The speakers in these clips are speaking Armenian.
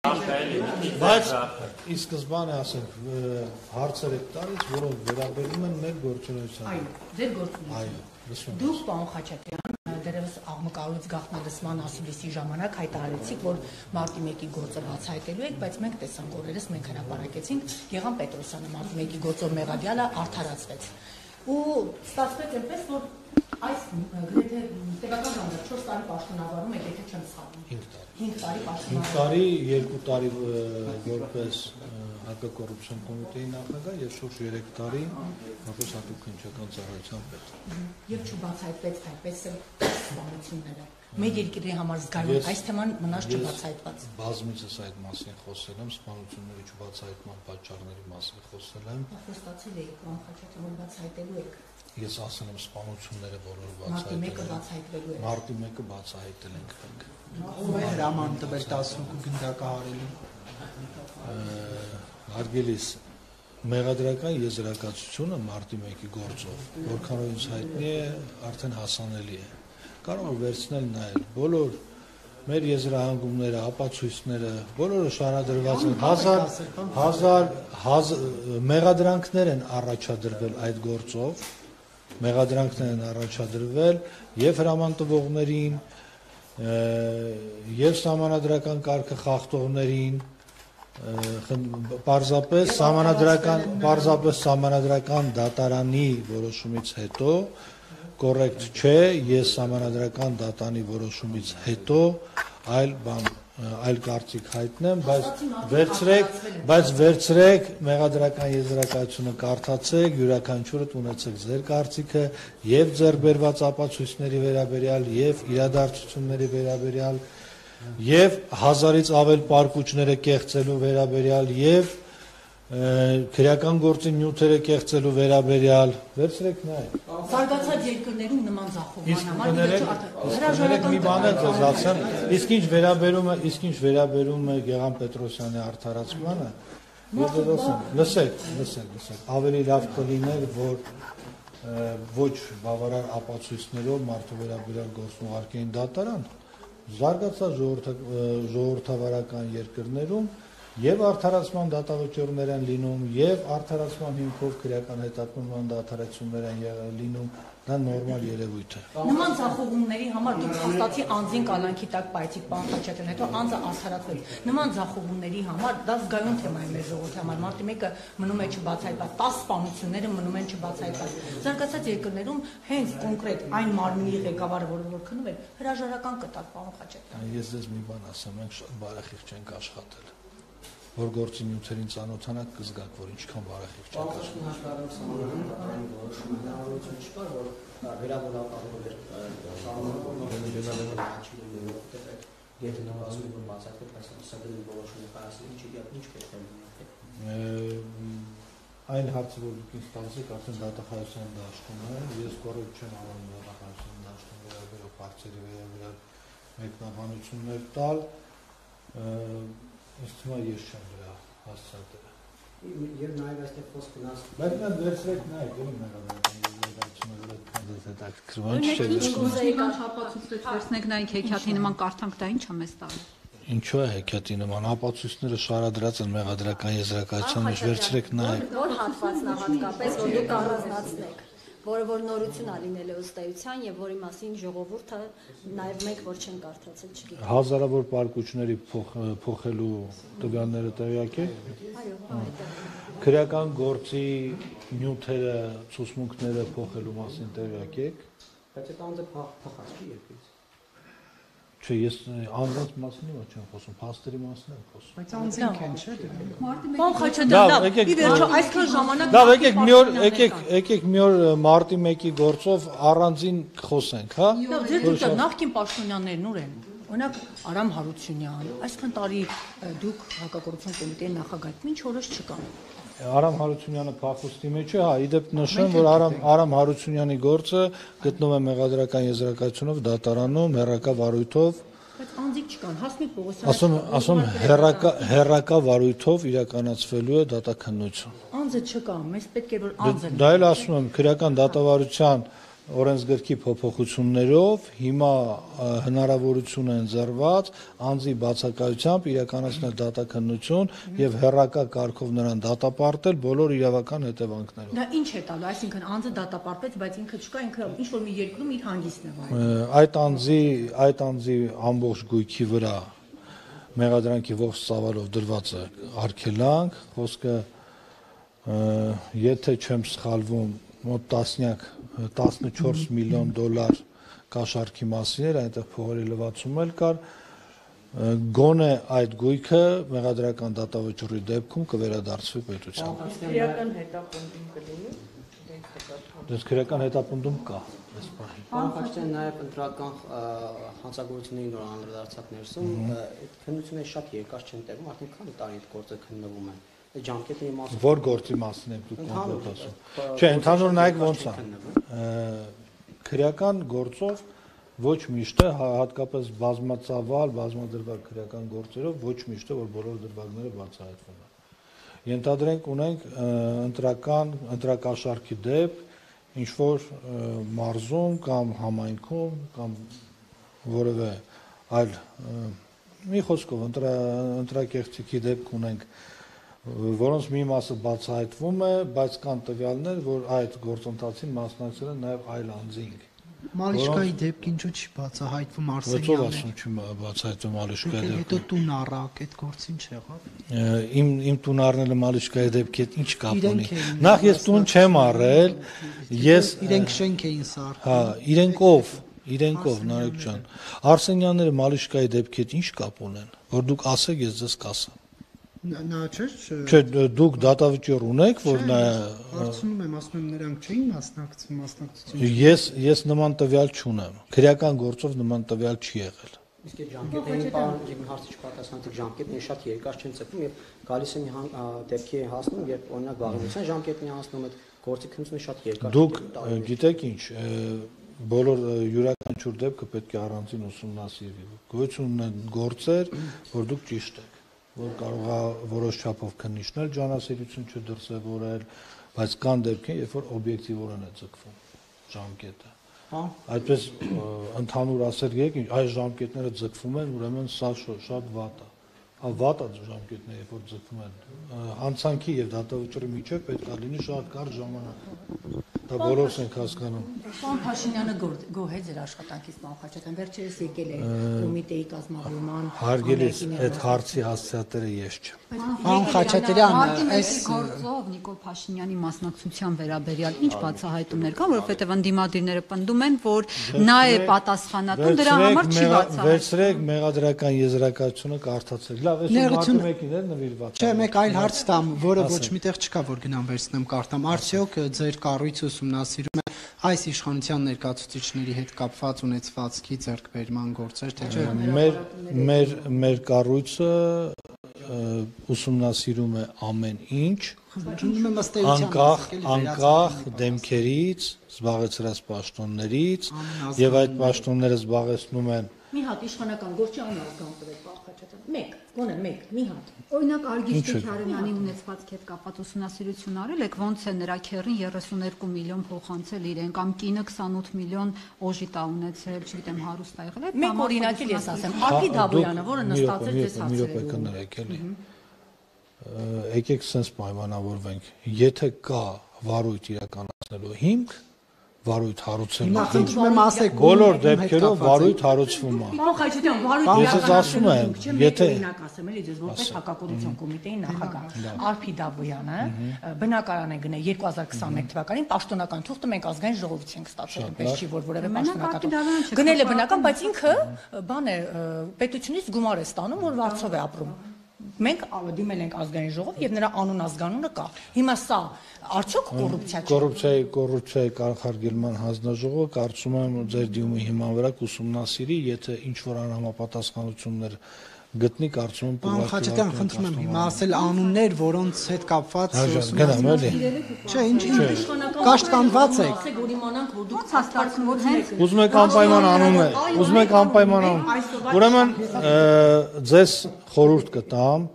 Բայց ի սկզբանե ասենք հարցեր եք տալիս, որոնք վերաբերում են մեր գործունեությանը։ Այո, ձեր գործունեությանը։ Այո, լսում եմ։ Դուք, պարոն Խաչատրյան, դերևս աղմկալուց գաղտնալսման ասուլիսի ժամանակ հայտարարեցիք, որ մարտի 1-ի գործը բացահայտելու եք, բայց մենք տեսանք օրերս մենք հրապարակեցինք Գեղամ Պետրոսյանը մարտի 1-ի գործով մեղադիալը արդարացվեց։ Ու ստացվեց այնպես, որ այս գրեթե տևական ժամանակ 4 տարի պաշտոնավարում եք, եթե չեմ սխալվում։ 5 տարի պաշտոնավարում։ 5 տարի, 2 տարի որպես հակակոռուպցիոն կոմիտեի նախագահ եւ շուրջ 3 տարի որպես հատուկ քննչական ծառայության պետ։ Եվ չբացահայտվեց այդպես էլ սպանությունները։ Մեր երկրի համար զգալու այս թեման մնաց չբացահայտված։ Բազմիցս այդ մասին խոսել եմ, սպանությունների չբացահայտման պատճառների մասին խոսել եմ։ Խոստացել եք, պարոն Խաչատրյան, որ բացահայտելու եք։ Ես ասել եմ սպանությունները բոլոր բացահայտելու են։ Մարտի 1-ը բացահայտել ենք մենք։ Ով է հրաման տվել 18 գնդակահարելու։ Հարգելիս, մեղադրական եզրակացությունը մարտի 1-ի գործով, որքանով ինձ հայտնի է, արդեն հասանելի է։ Կարող է վերցնել նայել բոլոր մեր եզրահանգումները, ապացույցները, բոլորը շարադրված են մեղադրանքներ են առաջադրվել այդ գործով, մեղադրանքներ են առաջադրվել եւ հրաման տվողներին, եւ սահմանադրական կարգը խախտողներին, պարզապես սահմանադրական դատարանի որոշումից հետո կոռեկտ չէ, ես սահմանադրական դատանի որոշումից հետո այլ կարծիք հայտնեմ, բայց վերցրեք մեղադրական եզրակացությունը կարդացեք, յուրաքանչյուրդ ունեցեք ձեր կարծիքը եւ ձեռբերված ապացույցների վերաբերյալ եւ իրադարձությունների վերաբերյալ եւ 1000-ից ավել պարկուճները կեղծելու վերաբերյալ եւ քրեական գործի նյութերը կեղծելու վերաբերյալ վերցրեք նայեք։ Զարգացած երկրներում նման ձախողման համար մի բան է ձեզ ասեմ, իսկ ինչ վերաբերում է Գեղամ Պետրոսյանի արդարացմանը, լսեք, ավելի լավ կլիներ, որ ոչ բավարար ապացույցներով մարդու վերաբերյալ գործ ուղարկեին դատարան, զարգացած ժողովրդավարական երկրներում եւ արդարացման դատավճիռներ են լինում, եւ արդարացման հիմքով քրեական հետապնդման դատարանություններ են լինում, դա նորմալ երևույթ է։ Նման ձախողումների համար դուք հաստատի անձին կալանքի տակ պայթիկ պարոն Խաչատրյան, հետո անձը արդարացվեց։ Նման ձախողումների համար դա զգայուն թեմա է մեր ժողովրդի համար։ Մարտի 1-ը մնում է չբացահայտված, 10 սպանությունները մնում են չբացահայտված։ Զարգացած երկրներում հենց կոնկրետ այն մարմնի ղեկավարը, որը որ քննում էր, հրաժարական կտակ պարոն Խաչատրյան։ Ես ձեզ մի բան ասեմ, մենք շատ բարեխիղճ ենք աշխատել։ Որ գործի նյութերին ծանոթանաք կզգաք, որ ինչքան բարեխիղճ եք Այն հարցը, որ դուք ինձ տալիս եք, արդեն դատախազության դաշտում է, ես կոռեկտ չեմ անում դատախազության դաշտում վերաբերող հարցերի վերաբերյալ մեկնաբանություններ տալ, Ես թվում է ես չեմ դրա հասցրատել։ Եվ նաև այստեղ խոսք գնաց։ Բայց նա վերցրեք նայեք, ո՞ւմ մեղադրական հապացույցներ վերցնեք նայեք հեքիաթի նման կարդանք, դա ինչ է մեզ տալու։ Ինչու է հեքիաթի նման ապացույցները շարադրած են մեղադրական եզրակացության մեջ, վերցրեք նայեք։ Որ հատվածն է հատկապես, որ դուք առանձնացնեք, որը որ նորություն է լինել ըստ էության եւ որի մասին ժողովուրդը նաեւ մենք որ չեն կարդացել չգիտեն։ Հազարավոր պարկուճների փոխելու տվյալները տեղյակ եք։ Այո, Քրեական գործի նյութերը, ցուցմունքները փոխելու մասին տեղյակ եք։ Բայց այդ անձը փախած չի երկրից։ Չէ, ես անձանց մասին ոչ չեմ խոսում, փաստերի մասին եմ խոսում։ Բայց անձինք են, չէ՞։ Պարոն Խաչատրյան, ի վերջո այսքան ժամանակ Լավ, եկեք մի օր մարտի 1-ի գործով առանձին խոսենք, հա։ Ձեր դուք նախկին պաշտոնյաներն ուր են։ Օրինակ Արամ Հարությունյան, այսքան տարի դուք հակակոռուպցիոն կոմիտեի նախագահ, ինչ օրս չկան։ Արամ Հարությունյանը փախուստի մեջ է, հա, իդեպ նշեմ, որ Արամ Հարությունյանի գործը գտնվում է մեղադրական եզրակացությունով դատարանում, հեռակա վարույթով։ Բայց անձիկ չկան, Հասմիկ Պողոսյանը։ Ասում հեռակա վարույթով իրականացվելու է դատաքննություն։ Անձը չկա, մեզ պետք է որ անձը։ Դա էլ ասում եմ, քրեական դատավարության օրենսգրքի փոփոխություններով հիմա հնարավորություն է ընձեռված անձի բացակայությամբ իրականացնել դատաքննություն եւ հերրակա կարգով նրան դատապարտել բոլոր իրավական հետևանքներով։ Դա ինչ է տալու, այսինքն անձը դատապարտվեց, բայց ինքը չկա, ինքը ինչ որ մի երկրում իր հանգիստն է վայելում։ Այդ անձի ամբողջ գույքի վրա մեղադրանքի ողջ ծավալով դրված է արգելանք, խոսքը եթե չեմ սխալվում մոտ 14 միլիոն դոլար կաշառքի մասին էր, այնտեղ փողերի լվացում էլ կար, գոնե այդ գույքը մեղադրական դատավճռի դեպքում կվերադարձվի պետության։ Քրեական հետապնդում կլինի։ Դες քրեական հետապնդում կա, այս բանը։ Պարոն նաև ընտրական հանցագործությունների նոր անդրադարձակ ներսում այդ քննությունները շատ երկար չեն տևում, արդեն քանի տարի այդ գործը քննվում է։ Ժամկետի մասը Որ գործի մասին եք դուք կոնկրետ ասում։ Չէ, ընդհանուր նայեք ոնց է։ Քրեական գործով ոչ միշտ է հատկապես բազմածավալ, բազմադրվակ քրեական գործերով ոչ միշտ է որ բոլոր դրվագները բացահայտվում են։ Ենթադրենք ունենք ընտրակաշառքի դեպք ինչ որ մարզում կամ համայնքում կամ որևէ այլ մի խոսքով ընտրակեղծիքի դեպք ունենք որոնց մի մասը բացահայտվում է, բայց կան տվյալներ, որ այդ գործընթացին մասնակցել են նաև այլ անձինք։ Մալիշկայի դեպք ինչու՞ չի բացահայտվում Արսենյանը։ Ո՞վ ասում չի բացահայտվում Մալիշկայի դեպքը։ Հետո տուն առակ այդ գործ ինչ եղավ։ Իմ տուն առնելը Մալիշկայի դեպքի հետ ինչ կապ ունի։ Նախ ես տուն չեմ առել, ես իրենք շենք էին սարքում։ Հա, իրենք ով Նարեկ ջան։ Արսենյանները Մալիշկայի դեպքի հետ ինչ կապ ունեն, որ դուք ասեք, ես ձեզ կասեմ։ Նա Չէ, դուք դատավճիռ ունեք, որ նա հարցնում եմ, ասում եմ նրանք չէին մասնակցություն։ Ես նման տվյալ չունեմ։ Քրեական գործով նման տվյալ չի եղել։ Իսկ այդ ժամկետային բանը հարցի չպատասխանեցիք ժամկետները շատ երկար չեն ծրվում եւ գալիս է մի դեպքի հասնում, երբ օրինակ բաղադրության ժամկետն է հասնում, այդ գործի քննությունը շատ երկար։ Դուք գիտեք ինչ, բոլոր յուրաքանչյուր դեպքը պետք է առանձին ուսումնասիրվի։ Գոյություն ունեն գործեր, որ դուք ճիշտ եք, որ կարող է որոշ չափով քննիչներ ջանասիրություն չդրսևորել, բայց կան դեպքեր, երբ որ օբյեկտիվորեն է ձգվում ժամկետը։ Այդպես ընդհանուր ասել եք, այս ժամկետները ձգվում են, ուրեմն սա շատ վատ է։ Վատ է ժամկետները, երբ որ ձգվում են։ Հանցանքի եւ դատավճռի միջև պետք է լինի շատ կարճ ժամանակ։ Դա բոլորս ենք հասկանում։ Պարոն Փաշինյանը գոհ է ձեր աշխատանքից, պարոն Խաչատրյան, վերջերս եկել է կոմիտեի կազմավորման։ Հարգելիս, այդ հարցի հասցեատերը ես չեմ։ Պարոն Խաչատրյան, այս գործով Նիկոլ Փաշինյանի մասնակցության վերաբերյալ ինչ բացահայտումներ կան, որովհետև ընդդիմադիրները պնդում են, որ նա է պատասխանատուն, դրա համար չի բացահայտվում։ Վերցրեք մեղադրական եզրակացությունը կարդացեք։ Լավ, այս մեկին է նվիրված։ Չէ, մեկ այլ հարց տամ, որը ոչ միտեղ չկա, որ գնամ վերցնեմ կարդամ։ Արդյոք ձեր կառույցը ուսումնասիրում է այս իշխանության ներկայացուցիչների հետ կապված ունեցվածքի ձեռքբերման գործեր, թե չէ։ Մեր կառույցը ուսումնասիրում է ամեն ինչ, անկախ դեմքերից, զբաղեցրած պաշտոններից, եւ այդ պաշտոնները զբաղեցնում են Մի հատ իշխանական գործի անազգան տվեք, պարոն Խաչատրյան։ Մեկ, գոնե մեկ, մի հատ։ Օրինակ Արգիշ Քարյանյանի ունեցվածքի հետ կապված ուսումնասիրություն արել եք, ոնց է նրա քեռին 32 միլիոն փոխանցել իրեն կամ կինը 28 միլիոն օժիտա ունեցել, չգիտեմ, հարուստ ա եղել։ Մեկ օրինակ էլ ես ասեմ, Ալպի Դավոյանը, որը նստած է ձեզ հարցերում։ Եկեք sense պայմանավորվենք, եթե կա վարույթ իրականացնելու հիմք, վարույթ հարուցելու հիմք, բոլոր դեպքերով վարույթ հարուցվում է։ Պարոն Խաչատրյան, վարույթ Ես ասում եմ, եթե օրինակ ասեմ, էլի ձեզ որպես հակակոռուպցիոն կոմիտեի նախագահ Ալպի Դավոյանը բնակարան է գնել 2021 թվականին պաշտոնական թուղթը մենք ազգային ժողովից ենք ստացել, այնպես չի որ որևէ պաշտոնական գնել է բնական, բայց ինքը բան է պետությունից գումար է ստանում, որ վարձով է ապրում։ Մենք դիմել ենք ազգային ժողով եւ նրա անուն ազգանունը կա։ Հիմա սա արդյոք կոռուպցիա չէ։ Կոռուպցիայի կանխարգելման հանձնաժողովը կարծում եմ ձեր դիմումի հիման վրա կուսումնասիրի, եթե ինչ որ անհամապատասխանություններ գտնի, կարծում եմ Պարոն Խաչատրյան, խնդրում եմ հիմա ասել անուններ, որոնց հետ կապված գնամ էլի։ Չէ, ինչ կաշտկանված եք։ Ասեք որ իմանանք որ դուք հաստատությունից եք։ Ուզում եք անպայման անուններ, ուզում եք անպայման անուն։ Ուրեմն ձեզ խորհուրդ կտամ,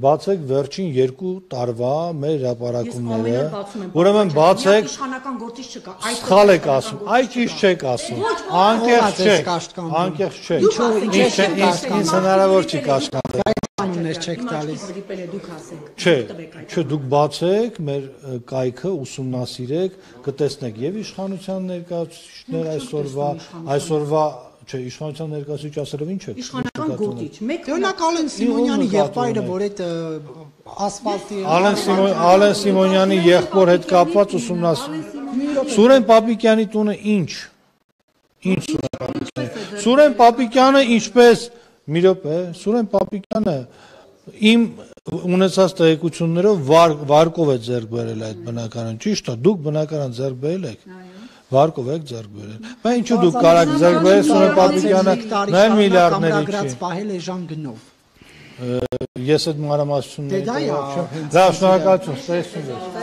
բացեք վերջին 2 տարվա մեր հրապարակումները, ուրեմն բացեք, իշխանական գործիչ չկա։ սխալ եք ասում, այ ճիշտ չեք ասում, անկեղծ չեք, անկեղծ չեք, ինձ հնարավոր չի կաշկանդել։ Անուններ չեք տալիս։ Չէ, դուք բացեք մեր կայքը, ուսումնասիրեք, կտեսնեք եւ իշխանության ներկայացուցիչներ այսօրվա չէ, իշխանության ներկայացուցիչ ասելով ինչ է։ Իշխանական գործիչ։ Օրինակ Ալեն Սիմոնյանի եղբայրը, որ այդ ասֆալտի Ալեն Սիմոնյանի եղբոր հետ կապված ուսումնասիրում։ Սուրեն Պապիկյանի տունը ինչ։ Ինչ Սուրեն Պապիկյանը ինչպես մի րոպե, Սուրեն Պապիկյանը իմ ունեցած տեղեկություններով վարկով է ձեռք բերել այդ բնակարանը, ճիշտ է, դուք բնակարան ձեռք բերել եք։ Վարկով եք ձեռք բերել։ Բայց ինչու դուք կարաք ձեռք բերել Սուրեն Պապիկյանը նայել միլիարդների չի։ Պահել է ժան գնով։ Ես այդ մանրամասնությունները։ Դա շնորհակալություն, ստեսություն։